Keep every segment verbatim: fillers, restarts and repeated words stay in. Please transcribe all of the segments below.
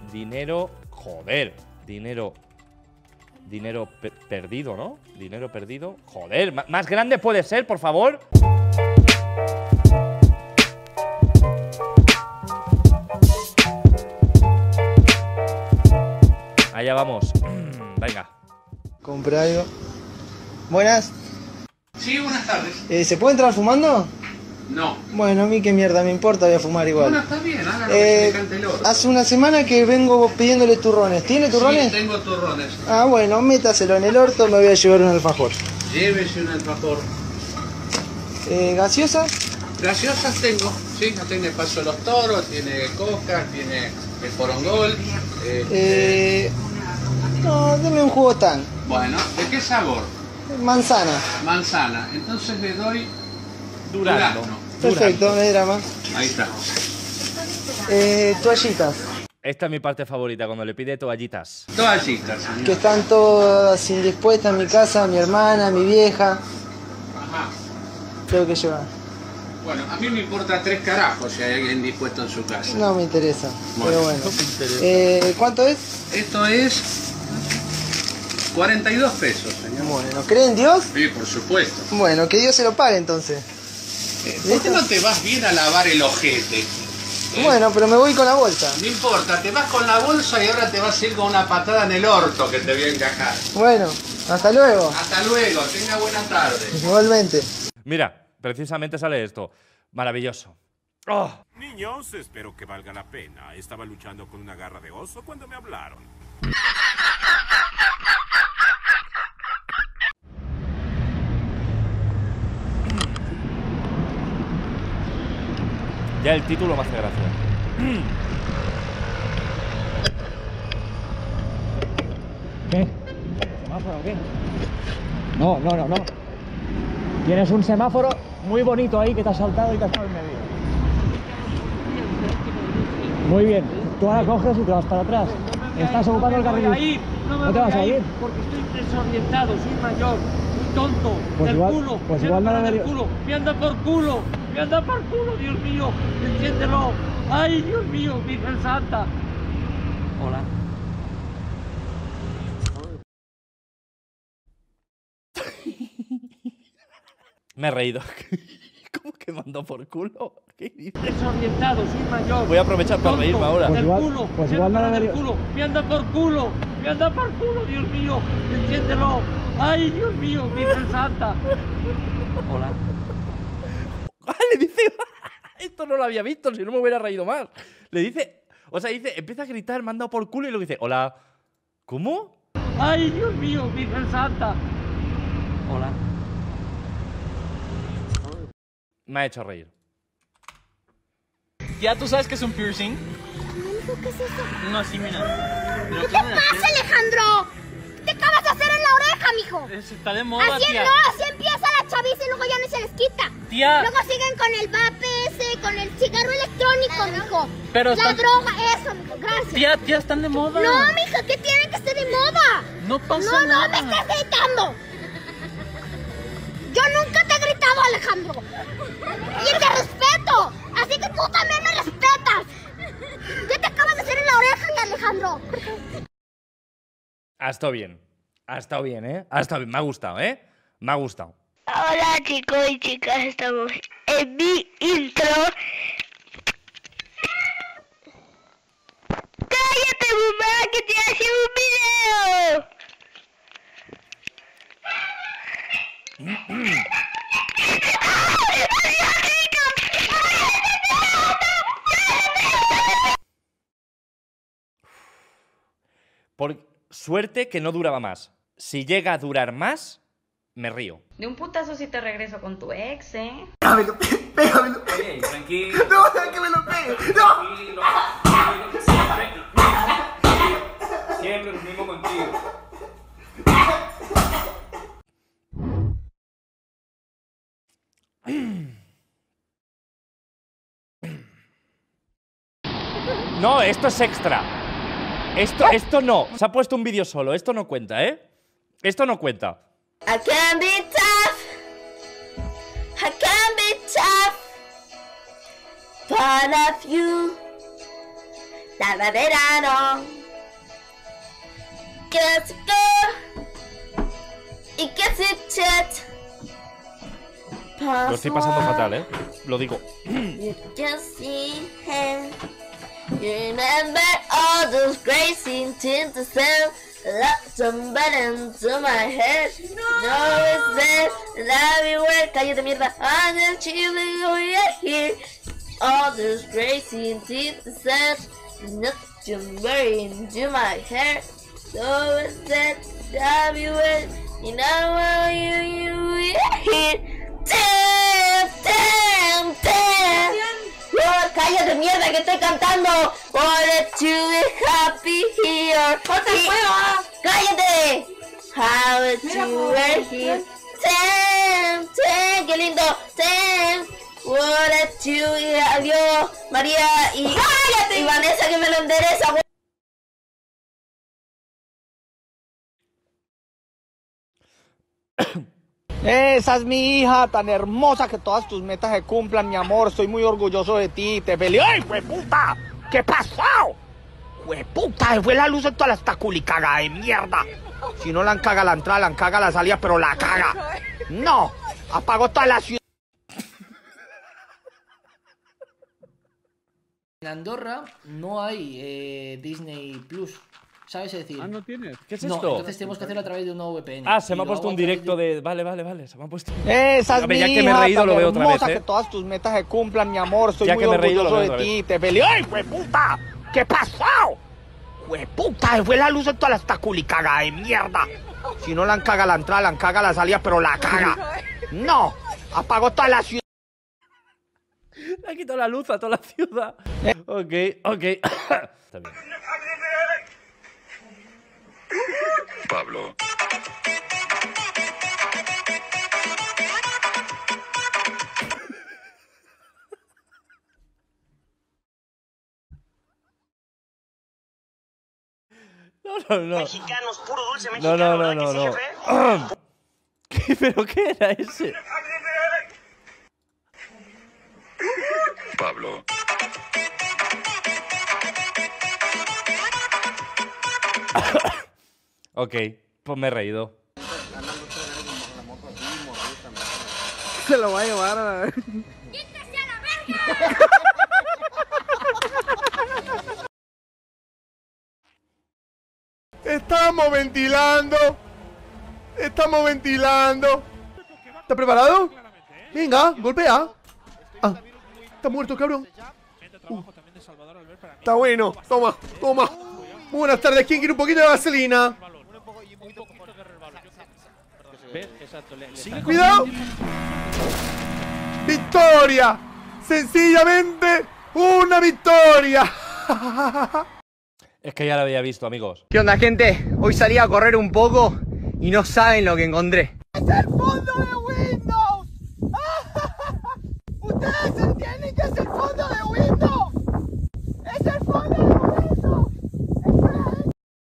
Dinero, joder, dinero, dinero pe perdido, ¿no? Dinero perdido, joder, ¿más grande puede ser, por favor? Allá vamos, venga. Compra algo. Buenas. Sí, buenas tardes. Eh, ¿Se puede entrar fumando? No. Bueno, a mí qué mierda me importa, voy a fumar igual. Bueno, está bien, haga lo eh, que se le cante el orto. Hace una semana que vengo pidiéndole turrones. ¿Tiene turrones? Sí, tengo turrones. Ah, bueno, métaselo en el orto, me voy a llevar un alfajor. Llévese un alfajor. Eh, ¿Gaseosa? Gaseosas tengo, sí, tiene Paso de los Toros, tiene Coca, tiene el Porongol. Eh, Eh, no, deme un jugo tan. Bueno, ¿de qué sabor? Manzana. Manzana. Entonces le doy Durazno. durazno. Perfecto, no hay drama. Ahí está. Eh, toallitas. Esta es mi parte favorita, cuando le pide toallitas. Toallitas, señor. Que están todas indispuestas en mi casa, mi hermana, mi vieja. Ajá. Tengo que llevar. Bueno, a mí me importa tres carajos si hay alguien dispuesto en su casa. No me interesa, Bueno, pero bueno. no me interesa. Eh, ¿Cuánto es? Esto es cuarenta y dos pesos, señor. Bueno, ¿cree en Dios? Sí, por supuesto. Bueno, que Dios se lo pague entonces. Eh, ¿Por qué no te vas bien a lavar el ojete? ¿Eh? Bueno, pero me voy con la bolsa. No importa, te vas con la bolsa y ahora te vas a ir con una patada en el orto que te voy a encajar. Bueno, hasta luego. Hasta luego, tenga buena tarde. Igualmente. Mira, precisamente sale esto. Maravilloso. ¡Oh! Niños, espero que valga la pena. Estaba luchando con una garra de oso cuando me hablaron. Ya el título me hace gracia. ¿Qué? ¿Semáforo o qué? No, no, no, no. Tienes un semáforo muy bonito ahí que te has saltado y te has quedado en medio. Muy bien. Tú ahora coges y te vas para atrás. Estás ocupando el carril. No te vas a ir. Porque estoy desorientado, soy mayor, soy tonto, Pues del igual- culo, pues me igual no anda debería- del culo, me anda por culo, me anda por culo, Dios mío, enciéndelo. Ay, Dios mío, Virgen Santa. Hola. Me he reído. ¿Cómo que mandó por culo? ¿Qué dices? Desorientado, soy mayor. Voy a aprovechar para tonto, reírme ahora. Pues del igual- culo, pues me igual no anda del debería- culo, me anda por culo, me anda por culo, Dios mío, enciéndelo. Ay, Dios mío, Virgen Santa. Hola. Ah, le dice... Esto no lo había visto, si no me hubiera reído más. Le dice... O sea, dice... Empieza a gritar, manda por culo y luego dice... Hola. ¿Cómo? Ay, Dios mío, Virgen Santa. Hola. Me ha hecho reír. ¿Ya tú sabes qué es un piercing? ¿Qué es eso? No, así, mira. ¿Qué te pasa, Alejandro? ¿Qué te acabas de hacer en la oreja, mijo? Eso está de moda, Así tía. no, así empieza la chaviza y luego ya no se les quita. Tía. Luego siguen con el vape ese, con el cigarro electrónico, mijo. Pero la están- droga, eso, mijo, gracias. Tía, tía, están de moda. No, mija, ¿qué tiene que estar de moda? No pasa No, nada. no me estés gritando. Yo nunca te he gritado, Alejandro. Y te respeto. Así que tú también me respetas. ¿Qué te acabas de hacer en la oreja, Alejandro? Ha estado bien. Ha estado bien, ¿eh? Ha estado bien. Me ha gustado, ¿eh? Me ha gustado. Hola, chicos y chicas, estamos en mi intro. ¡Cállate, mamá, que te hace un video! Por suerte que no duraba más. Si llega a durar más, me río. De un putazo si te regreso con tu ex, ¿eh? Pégamelo, pégamelo. Oye, tranquilo. No, no, que me lo pegue. No. Tranquilo. Siempre. Siempre lo mismo contigo. No, esto es extra. Esto, esto no. Se ha puesto un vídeo solo. Esto no cuenta, ¿eh? Esto no cuenta. I can be tough. I can be tough. Part of you. Tarde verano. Let's go. Y que se chat. Lo estoy pasando fatal, ¿eh? Lo digo. You just see him. You remember all those crazy things to sell. Lots of buttons to my head. No, it's there. And everywhere. Cállate, mierda. I'm the chilling over here. All those crazy things to sell. Not to bury into my hair. So it's there. Everywhere. You know how you, you, here. Damn, damn, damn. Oh, cállate, mierda, que estoy cantando. Wanted to be happy here. Y... ¡Cállate! How it you were here. Damn, damn, qué lindo. Damn. Wanted to y adiós, María y... ¡Cállate! Y Vanessa, que me lo endereza. Esa es mi hija, tan hermosa, que todas tus metas se cumplan, mi amor. Estoy muy orgulloso de ti, te felicito. ¡Ay, hueputa! ¿Qué pasó? Hueputa, se fue la luz en toda la estaculicaga de mierda. Si no la caga la entrada, la caga la salida, pero la caga. No, apagó toda la ciudad. En Andorra no hay eh, Disney Plus. ¿Sabes? Es decir, ah, ¿no tienes? ¿Qué es no, esto? Entonces tenemos que hacerlo a través de un nuevo V P N. Ah, se Y me ha lo puesto hago un a través directo de... de... Vale, vale, vale. Se me ha puesto... Esa es A ver, mi ya que me he hija, reído, tan lo veo otra hermosa, vez, ¿eh? que todas tus metas se cumplan, mi amor. Estoy Ya muy que me he reído, lo orgulloso veo de otra ti, te felicito. ¡Ay, hueputa! ¿Qué pasó? Hueputa, se fue la luz en toda la estaculicaga de mierda. Si no la caga la entrada, la caga la salida, pero la caga. No, apagó toda la ciudad. Le ha quitado la luz a toda la ciudad. Ok, ok. Está bien. Pablo. No, no, no. Mexicanos, puro dulce No, mexicano, no, no, ¿verdad no, que no. sí, jefe? ¿Qué? ¿Pero qué era ese? Pablo. Ok, pues me he reído. Se lo va a llevar a la... Estamos ventilando. Estamos ventilando. ¿Estás preparado? Venga, golpea. Ah, está muerto, cabrón. Uh. Está bueno. Toma, toma. Muy buenas tardes. ¿Quién quiere un poquito de vaselina? Cuidado. Victoria. Sencillamente una victoria. Es que ya lo había visto, amigos. ¿Qué onda, gente? Hoy salí a correr un poco y no saben lo que encontré. ¡Es el fondo de Windows! ¡Ustedes entienden que es el fondo de Windows! ¡Es el fondo de Windows!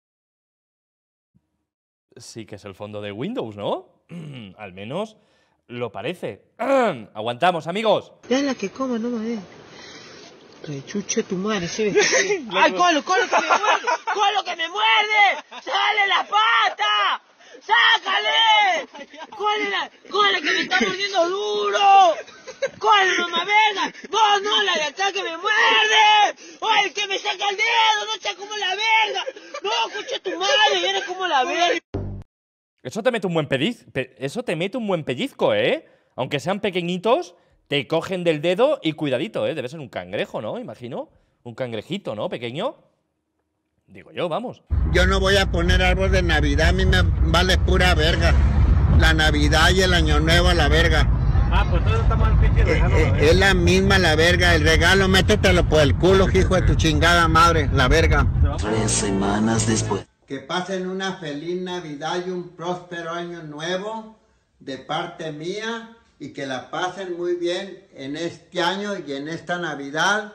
Sí que es el fondo de Windows, ¿no? Al menos lo parece. Aguantamos, amigos. Déjala que coma, no me ve. Rechuche tu madre, ¿sí? ¡Ay, Colo, Colo, que me muerde! ¡Colo, que me muerde! ¡Sale la pata! ¡Sácale! ¡Cole, Cole, que me está mordiendo duro! ¡Cole, mamá, venga! ¡No, no, la de acá que me muerde! ¡Ay, que me saca el dedo! ¡No sea como la verga! ¡No, escucha tu madre! ¡Eres como la verga! Eso te mete un buen pellizco. Eso te mete un buen pellizco, ¿eh? Aunque sean pequeñitos, te cogen del dedo y cuidadito, ¿eh? Debe ser un cangrejo, ¿no? Imagino. Un cangrejito, ¿no? Pequeño. Digo yo, vamos. Yo no voy a poner árbol de Navidad, a mí me vale pura verga. La Navidad y el Año Nuevo a la verga. Ah, pues todos estamos al pinche regalo. Eh, eh, es la misma la verga, el regalo métetelo por el culo, hijo de tu chingada madre, la verga. Tres semanas después. Que pasen una feliz Navidad y un próspero Año Nuevo de parte mía y que la pasen muy bien en este año y en esta Navidad.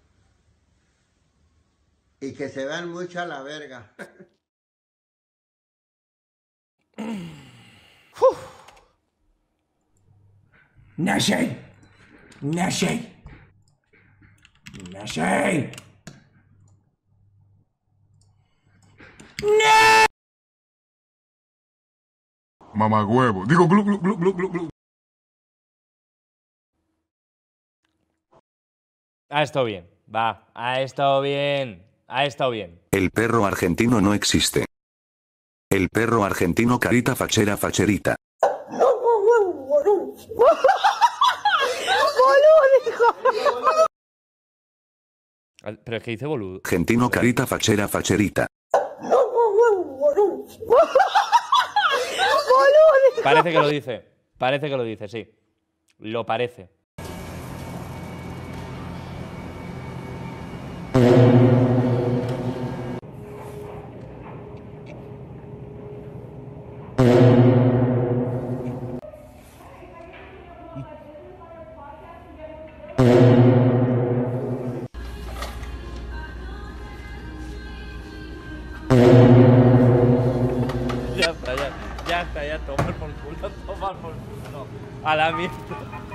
Y que se vean mucho a la verga. Nashay. Nashay. Nashay. Mamagüevo. Digo, glu, glu, glu, glu, glu, glu. Ha estado bien. Va. Ha estado bien. Ha estado bien. El perro argentino no existe. El perro argentino carita fachera facherita. Pero es que dice boludo. Argentino carita fachera facherita. Parece que lo dice. Parece que lo dice, sí. Lo parece. Ya está, ya, ya está, ya, tomar por culo, tomar por culo. A la mierda.